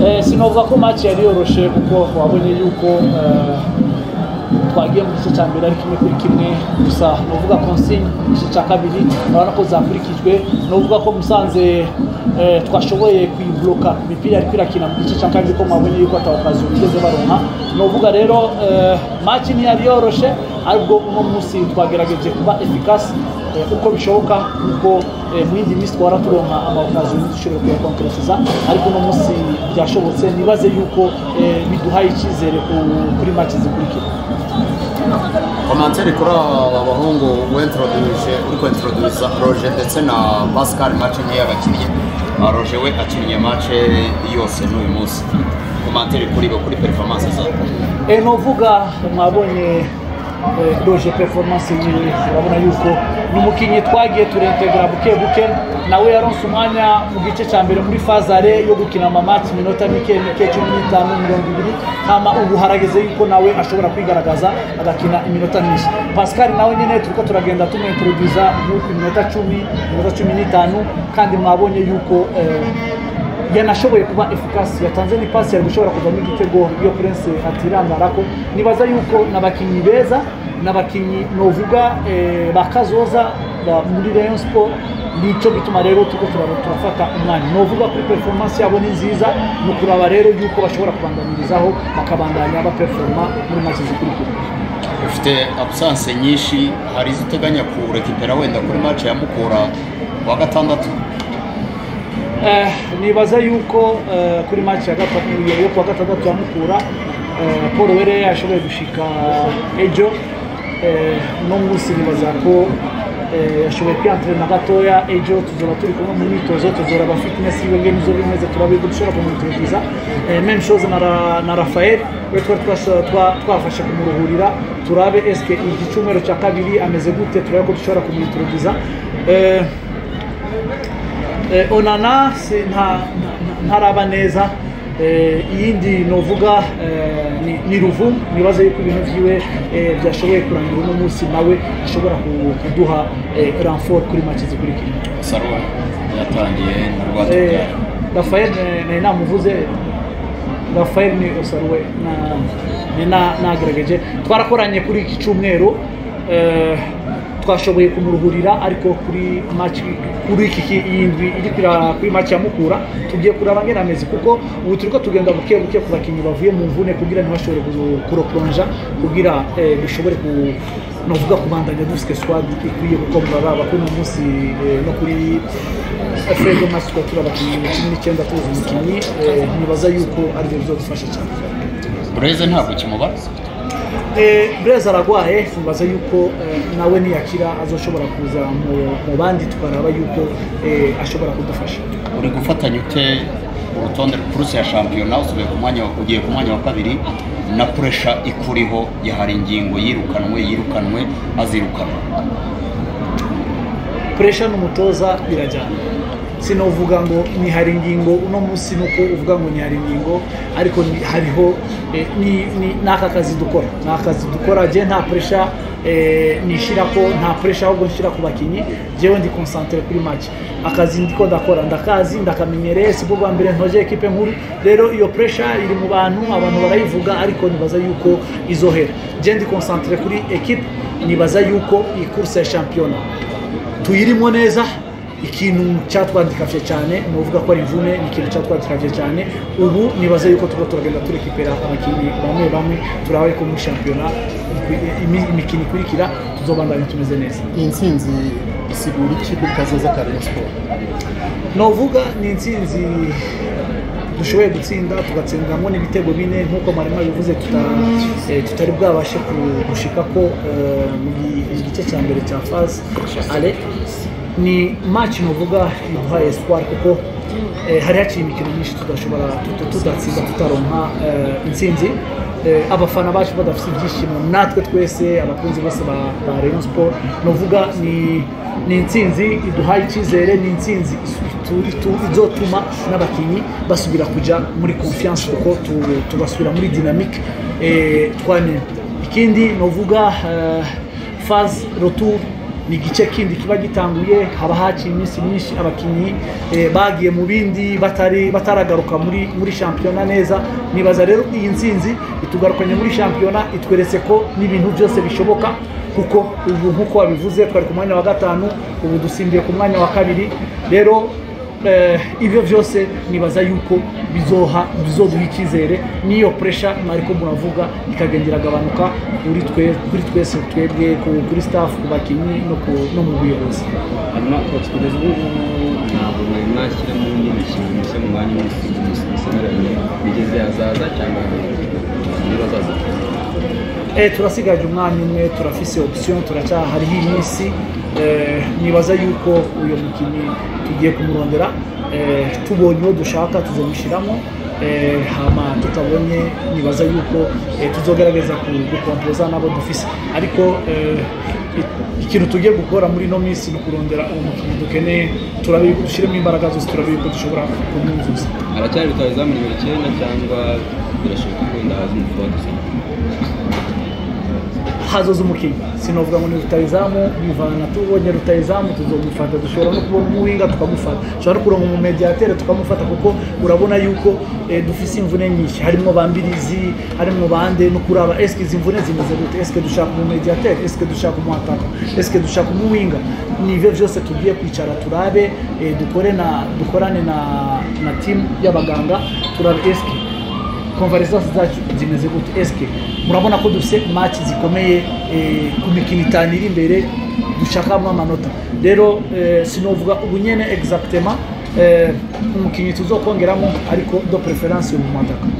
sinovuga ko match yari yoroshe kuko wabonye yuko twagiye mu gice cya mbere ari kimwe gusa novuga consigne igice cya kabiri urabona ko zakurikijwe novuga ko Musanze twashoboye kwibloka imipira ariko irakina mu gice cya kabiri ko mwabonye yuko atawakazi bigeze baronka novuga rero match ni yari yoroshe ariko uno munsi twagerageje kuba efficace uko bishoboka kuko mu yindi minsi twara turonka amakazi dushobora kuyakonkretiza ariko uno munsi byashobotse nibaze yuko biduhaye icyizere kuri match zikurikira. Komantere kuri abahungu uri introduce Roger ndetse na Pascal match nke y'abakinnyi Roger we akinnye match yose n'uyu munsi komantere kuri performance zabo novuga mwabonye Roger performance yiwe urabona yuko n'umukinnyi twagiye turintegra buke nawe yaronse umwanya mu gice cya mbere muri fazare yo gukina amamatch minota mike 15 20 hama ubu harageze yuko nawe ashobora kwigaragaza agakina iminota myinshi. Pascal nawe nyine turiko turagenda tumintroduza mu minota 10 minota 15 kandi mwabonye yuko yanashoboye kuba efficace yatanze ni pass yari gushobora kuvamo igitego iyo Prince atirangarako nibaza yuko nabakinyi beza nabakinyi novuga bakazoza muri Rayon Sport nico bituma rero tuko turafata umwanya novuga kuri performance yabo ni nziza no kuraba rero yuko bashobora kubandanyirizaho bakabandanya ba performa muri match zikurikira. Ufite absence nyinshi hari ziteganya kurekipera wenda kuri match ya Mukura wa gatandatu nibaza yuko kuri match ya gatatu yo kwa gatandatu ya Mukura Paul Were yashoboye gushika ejo no munsi nibaza ko yashoboye kwientraîner gatoya ejo tuzoba turi kumwe mu myitozo tuzora ba fitness y'ibenge nizo bimeze turabiye gushaka kumutugiza même chose na Raphaël we twafashe kumuruhurira turabe eske igicumero cya kabiri ameze gute turabe ko dushobora kumutugiza Onana ntaraba neza iyindi novuga ni Ruvu nibaza yuko ibintu vyiwe byashoboye kurangira uno munsi nawe ashobora kuduha renfort kuri match zikurikira. Sarwa yatangiye mu Rwanda Raphaël namuvuze Raphaël ni Sarwe nagerageje twarakoranye kuri iki cyumweru twashoboye kumuruhurira ariko kuri match kuri iki yindwi iri kuri match ya Mukura tugiye kuraba ngena amezi kuko ubu turiko tugenda buke ku bakinyi bavuye mu mvune kugira ntibashobore kuroplonja kugira bishobore novuga kubandanya duske squad ikwiye kuko muraba kuri uno munsi no kuri Fredo Masco turabakinyi 19 tuzi umukinyi nibaza yuko ari byo bizodufasha cyane. Breze ntabwo kimubaza Breza aragwaye mbaza yuko nawe niyakira azoshobora kuza mu bandi tukaraba yuko ashobora kudufasha. Uri gufatanya ute urutonde kuruse ya championnat ugiye ku mwanya wa kabiri na pressure ikuriho yahari ingingo yirukanwe azirukanwa pressure n'umutoza birajyana sinovuga ngo ni hari ingingo uno munsi nuko uvuga ngo ni hari ingingo ariko hariho ni naka kazi dukora je nta pressure nishira ko nta pressure ahubwo nshira ku bakinyi jewe ndi concentré kuri match akazi ndiko ndakora ndakamenyereye sibo bwa mbere ntoje equipe nkuru rero iyo pressure iri mu abantu barayivuga ariko nibaza yuko izohera je ndi concentré kuri equipe nibaza yuko iyi course ya championnat tuyirimo neza ikintu cyatwandikafye cyane novuga ko ari imvune ikintu cyatwandikafye cyane ubu nibaza yuko turagenda turekipera abakinyi bamwe turawe ko mu championnat imikini kurikira tuzobandanya tumeze neza. Intsinzi isigura iki kuri kazoza ka Rayon Sport? Novuga ni intsinzi dushoboye gutsinda tugatsindamo n'ibitego bine nkuko marema bivuze tutari bwabashe gushika ko mu gice cya mbere cya phase ale ni match novuga iduha espoir kuko hari hakiri imikino myinshi tudashobora tudatsinda tutaronka intsinzi abafana bacu badafite ibyishimo natwe twese abakunzi bose ba Rayon Sport novuga ni intsinzi iduhaye icyizere ni intsinzi izotuma n'abakinyi basubira kuja muri confiance kuko tubasubira muri dynamique ikindi novuga phase retour ni igice kindi kiba gitanguye haba haciye iminsi myinshi abakinyi bagiye mu bindi bataragaruka muri shampiyona neza. Nibaza rero iyi nsinzi itugarukanye muri shampiyona itweretse ko n'ibintu byose bishoboka, kuko ubu nkuko wabivuze twari ku mwanya wa gatanu, ubu dusimbiye ku mwanya wa kabiri. Rero ibyo byose nibaza yuko bizoduha icyizere, niyo pressure mwariko muravuga ikagendera agabanuka kuri twese twebwe kuri staff, ku bakinyi no mu buyobozi. Hanyuma coach, kugeza ubu ntabwo mwashyira mu yindi mikino mishya mu mwanya w'umusigaranye bigeze hazaza cyangwa ntibazaza? Turasigaje umwanya umwe, turafise option, hariho iminsi. Nibaza yuko uyu mukinnyi tugiye kumurondera, tubonye uwo dushaka tuzomushyiramo, hama tutabonye nibaza yuko tuzogerageza gukompoza nabo dufise, ariko ikintu tugiye gukora muri ino minsi ni kurondera umukinnyi dukeneye, dushyiremo imbaraga zose, turabiye ko dushobora kumwuzuza. Aracyari rutahizamu nimero 9 cyangwa birashoboka ko ndahaza umufundi? Hazoza umukinnyi, sinovuga ngo ni rutahizamu bivana, tubonye rutahizamu tuzomufata, dushobora no kubona umuwinga tukamufata, dushobora no kuronka umumediatere tukamufata, kuko urabona yuko dufise imvune nyinshi, harimo bambirizi, harimo bande, no kuraba eske izi mvune zimeze gute, eske dushaka umumediatere, eske dushaka umuataka, eske dushaka umuwinga. Nivyo byose tugiye kwicara turabe, dukorane na team y'abaganga, turabe eske convalescence zacu zimeze gute, eske murabona ko dufise match zikomeye ku mikino 5 iri imbere dushakamo amanota. Rero sinovuga ubunyene exactement umukinyi tuzokongeramo, ariko do preference yo mu mataka.